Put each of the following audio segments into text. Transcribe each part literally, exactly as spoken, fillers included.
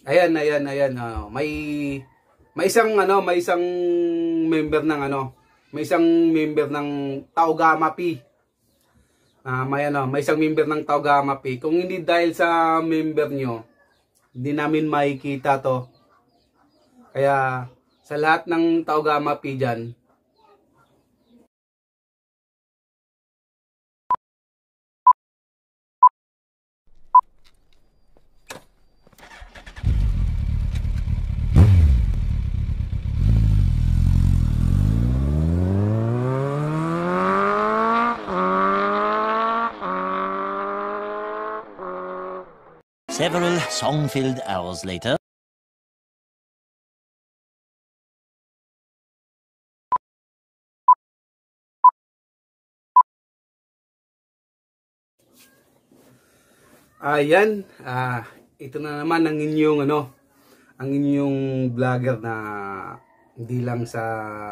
Ayan, ayan, ayan. Uh, may may isang ano, may isang member ng ano, may isang member ng Taogama P. Ah, uh, may ano, may isang member ng Taogama P. Kung hindi dahil sa member nyo, hindi namin makikita to. Kaya sa lahat ng Taogama P dyan, Several song-filled hours later. ayan, ah, ito na naman ang inyong ano, ang inyong vlogger na hindi lang sa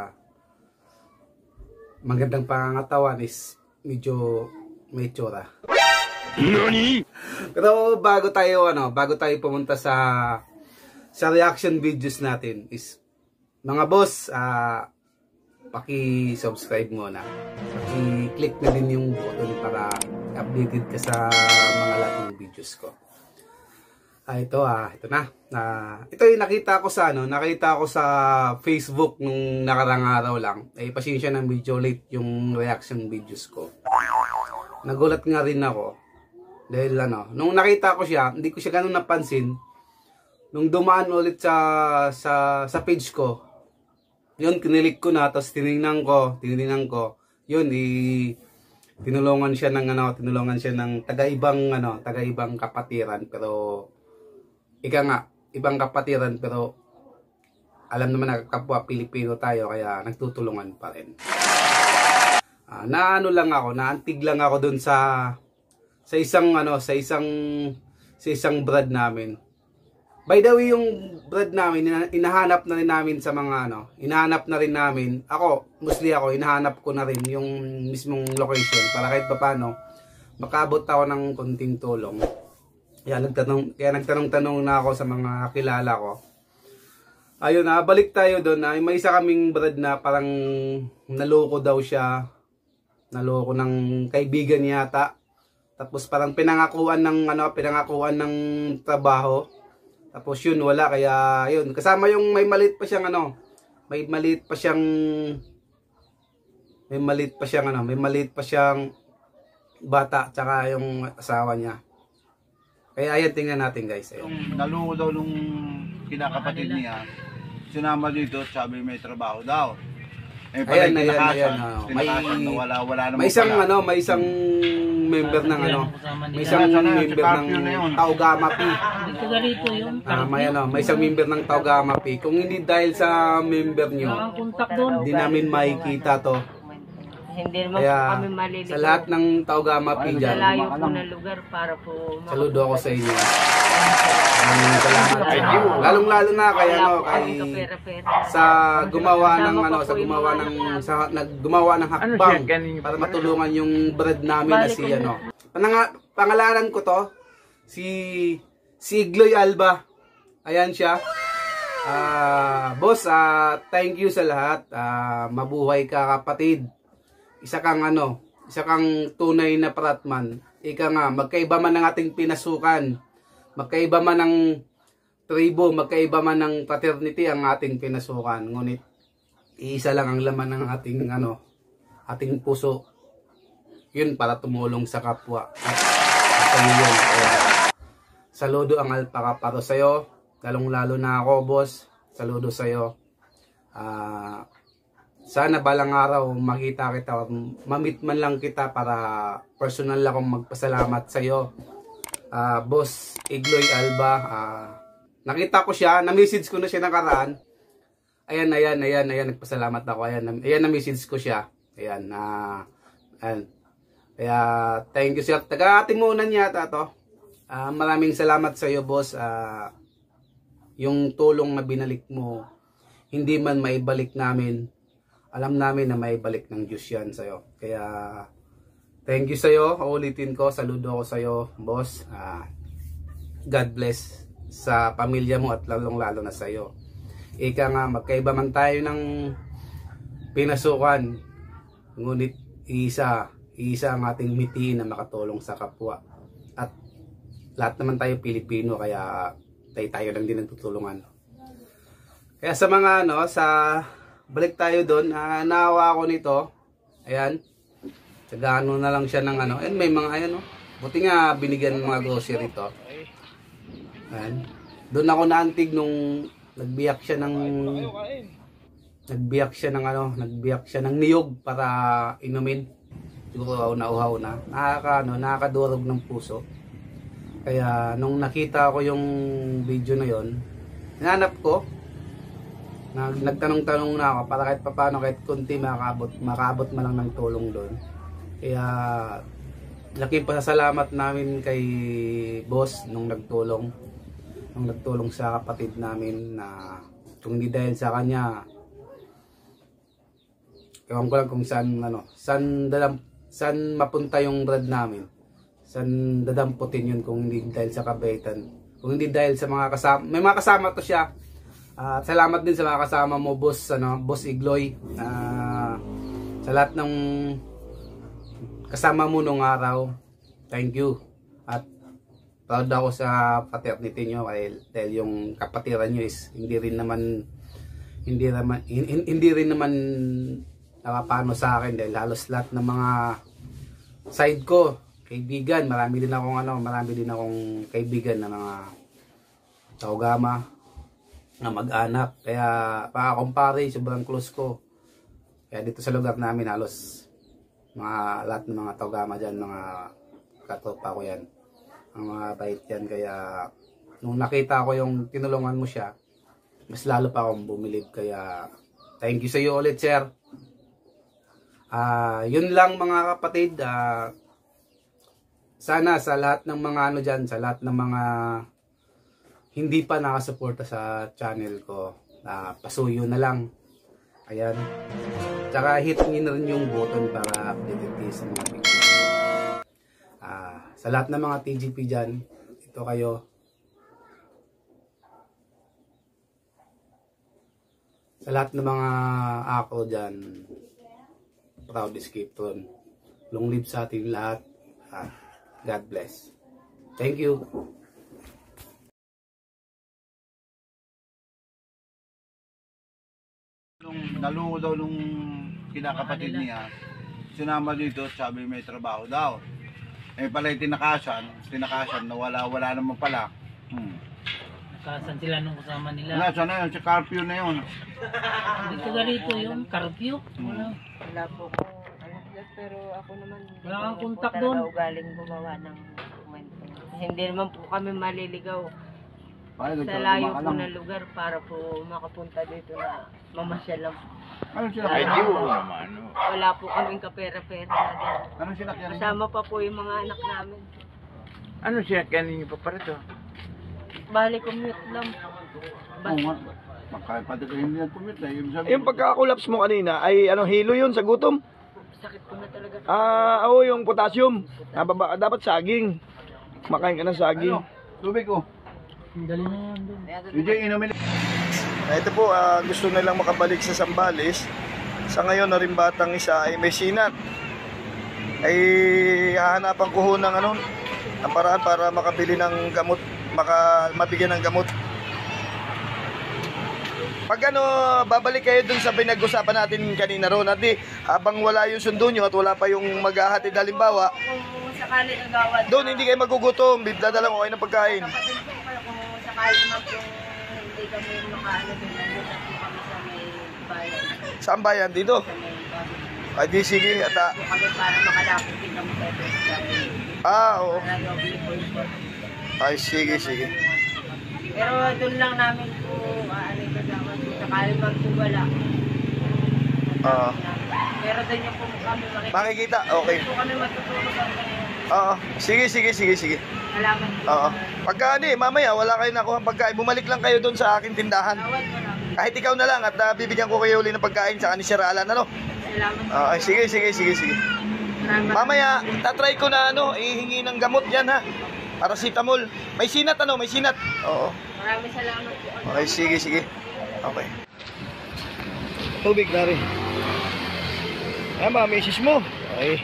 magandang pangangatawan is medyo may tsura. Nani? Pero bago tayo ano, bago tayo pumunta sa sa reaction videos natin is mga boss, ah, paki-subscribe muna. Paki-click na din yung button para updated ka sa mga lahat ng videos ko. Ah, ito ah, ito na. Ah, ito yung nakita ko sa ano, nakita ko sa Facebook nung nakarang araw lang. Eh pasensya na medyo late yung reaction videos ko. Nagulat nga rin ako. Dahil ano, nung nakita ko siya, hindi ko siya ganun napansin. Nung dumaan ulit sa sa sa page ko, yun kinilik ko na, tapos tiningnan ko, tiningnan ko. Yun, i tinulungan siya ng ano, tinulungan siya ng taga-ibang ano, taga-ibang kapatiran, pero ika nga, ibang kapatiran, pero alam naman na kapwa Pilipino tayo, kaya nagtutulungan pa rin. Uh, naano lang ako, naantig lang ako dun sa sa isang ano, sa isang sa isang brad namin. By the way, yung brad namin inahanap na rin namin sa mga ano, inahanap na rin namin. Ako, mostly ako, inahanap ko na rin yung mismong location para kahit papaano makaabot ako ng konting tulong. Kaya nagtanong, kaya nagtanong-tanong na ako sa mga kilala ko. Ayun na, balik tayo doon. Ay, may isa kaming brad na parang naloko daw siya. Naloko ng kaibigan yata. Tapos parang pinangakuan ng ano, pinangakuan ng trabaho. Tapos yun wala, kaya yun kasama yung may maliit pa siyang ano, may maliit pa siyang may maliit pa siyang ano, may maliit pa siyang bata tsaka yung asawa niya. Kaya ayan, tingnan natin guys. Yung naloko daw nung kinakapatid niya, sinama dito, sabi may trabaho daw. Eh, ayan, ayan, ayan. Oh. May, wala, wala may isang pala. ano, may isang member ng ano, may isang member ng Taogama P. Ah, may ano, may isang member ng Taogama P. Kung hindi dahil sa member nyo, hindi namin makikita to. Hindi naman kaya, po kami maliligaw. Sa lahat ng Taogama P dyan, malayo po na lugar para po saludo ako sa inyo. Maraming salamat sa inyo. Lalong-lalo na kay ano, kay sa gumawa ng ano, sa gumawa ng sa naggumawa ng hakbang para matulungan yung brad namin na si ano. Pananga, pangalanan ko to si si Igloy Alba. Ayan siya. Ah, uh, boss, uh, thank you sa lahat. Uh, mabuhay ka kapatid. Isa kang ano, isa kang tunay na paratman. Ika nga, magkaiba man ng ating pinasukan, magkaiba man ng tribo, magkaiba man ng fraternity ang ating pinasukan. Ngunit, iisa lang ang laman ng ating ano, ating puso. Yun para tumulong sa kapwa. At, at sa yun, kaya, saludo ang alpaka para sa'yo. Lalong-lalo na ako, boss. Saludo sa'yo. Ah... Uh, Sana balang araw makita kita, mamit man lang kita para personal akong magpasalamat sa iyo. Uh, Boss Igloy Alba, uh, nakita ko siya, na-message ko na siya nakaraan. Ayan, ayan, ayan, ayan, nagpasalamat ako. Ayan, ayan na-message ko siya. Ayan, uh, ayan. Kaya, thank you sir. Taga-atimunan yata to. Uh, maraming salamat sa iyo, boss. Uh, yung tulong na binalik mo, hindi man maibalik namin. Alam namin na may balik ng Diyos yan sa'yo. Kaya, thank you sa'yo. Ulitin ko, saludo ko sa'yo, boss. Uh, God bless. sa pamilya mo at lalong-lalo na sa iyo. Ika nga, magkaiba man tayo ng pinasukan, ngunit isa, isa ang ating mitiin na makatulong sa kapwa. At lahat naman tayo Pilipino, kaya tayo, tayo lang din nagtutulungan. Kaya sa mga ano, sa balik tayo doon, uh, naawa ako nito. Ayan. Tagaano na lang siya ng ano. Ayan, may mga ayan oh. Buti nga binigyan ng mga grocery ito. Ayan. Doon ako naantig nung nagbiyak siya ng nagbiyak siya ng ano, nagbiyak siya ng niyog para inumin. Siguro nauhaw na. Nakaka ano, nakakadurog ng puso. Kaya nung nakita ko yung video na yon, hinanap ko. Nag, nagtanong-tanong na ako para kahit paano, kahit kunti makabot, makabot man lang ng tulong doon. Kaya laking pasasalamat namin kay boss nung nagtulong nung nagtulong sa kapatid namin, na kung hindi dahil sa kanya, ewan ko lang kung saan ano, saan dalam, saan mapunta yung rad namin, saan dadamputin yun kung hindi dahil sa kabaitan, kung hindi dahil sa mga kasama. May mga kasama to siya. At uh, salamat din sa mga kasama mo, boss, ano, boss Igloy, uh, sa lahat ng kasama mo nung araw. Thank you. At proud ako sa fraternity nyo, dahil, dahil yung kapatiran nyo is hindi rin naman hindi naman hindi rin naman nakapano sa akin, dahil halos lahat ng mga side ko, kaibigan, marami din akong ano, marami din akong kaibigan na mga Taugama na mag-anak, kaya pakakumpare, sobrang close ko. Kaya dito sa lugar namin halos mga lahat ng mga Taugama dyan, mga katropa ko yan, ang mga bait yan. Kaya nung nakita ko yung tinulungan mo siya, mas lalo pa akong bumilib. Kaya thank you sa iyo ulit, sir. Uh, yun lang mga kapatid. Uh, sana sa lahat ng mga ano dyan, sa lahat ng mga hindi pa nakasuporta sa channel ko, uh, pasuyo na lang. Ayan. Tsaka hit nyo na rin yung button para updated kayo sa mga videos. Uh, sa lahat ng mga T G P dyan, ito kayo. Sa lahat ng mga ako dyan, proud escape tron. Long live sa ating lahat. Uh, God bless. Thank you. Nung nalungo daw nung kinakapatid niya, sinama dito, sabi may trabaho daw. Eh pala yung tinakasan, tinakasan na wala, wala naman pala. Hmm. Nakasan sila nung kasama nila. Wala, sana yun, si Carpio na yun. Hindi ka rito yung Carpio. Wala. Wala po ko. Ano, pero ako naman, hindi Wala kang ko kontak po doon? talaga ugaling gumawa ng dokumento. Hindi naman po kami maliligaw Ay, sa layo po ng lugar para po makapunta dito na mamasyal lang. Ano sila? Ay, Ay, wala po kaming kapera-pera na din. Ano sila kaya? Kasama pa po yung mga anak namin. Ano siya kanin niyo pa para to? Bali commute lang. Oo nga. Makaya pati ka hindi nag-commit na. Yung, sabi, Yung pagka-collapse mo kanina ay anong hilo yun sa gutom? Sakit ko na talaga. Ah, oo, yung potassium. Nababa, dapat saging. Makain ka ng saging. ano? Tubig ko. Dali na yan doon. D J, inumin. Ito po, ah, gusto nilang makabalik sa Zambales. Sa ngayon na rin batang isa ay may sinat. Ay hahanapan ko ho ng ano, ang paraan para makabili ng gamot, maka, mabigyan ng gamot. Pag ano, babalik kayo dun sa pinag-usapan natin kanina ron. At di, habang wala yung sundo nyo at wala pa yung maghahatid halimbawa, Kung sakali nagawa doon hindi kayo magugutom, dadalang ko kayo ng pagkain. kapatid ko kayo kung sakali mag yung hindi kami makaano din nandito po kami sa may bayan. Saan bayan dito? Sa may bayan. Ay di sige, at ah, Po kami para makalapit din kami sa Presidente. ah, oo. Para doble po ito. Ay sige, sige. Pero doon lang namin po ano yung gagawin kung sakali mag po wala. Ah. Pero doon yung po kami makikita. Makikita, okay. Po kami matutulog kami. Oo, sige, sige, sige, sige. Salamat po. Oo. Pagka ano eh, mamaya wala kayo nakuha pagkain, bumalik lang kayo doon sa aking tindahan. Tawad mo lang. Kahit ikaw na lang at ah, bibigyan ko kayo uli ng pagkain sa ni Sir Alan, ano? Salamat po. Ah, sige, sige, sige, sige. Salamat. Mamaya, tatry ko na ano, ihingi ng gamot yan ha. Paracetamol. May sinat ano? May sinat. Oo. Maraming salamat po. Okay, sige, sige. Okay. Tubig na rin. Ayan ba, misis mo? Okay.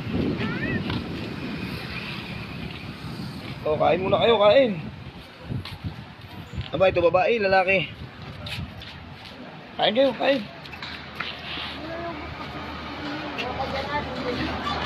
O, kain muna kayo, kain. Aba, ito babae, lalaki. Kain kayo, kain.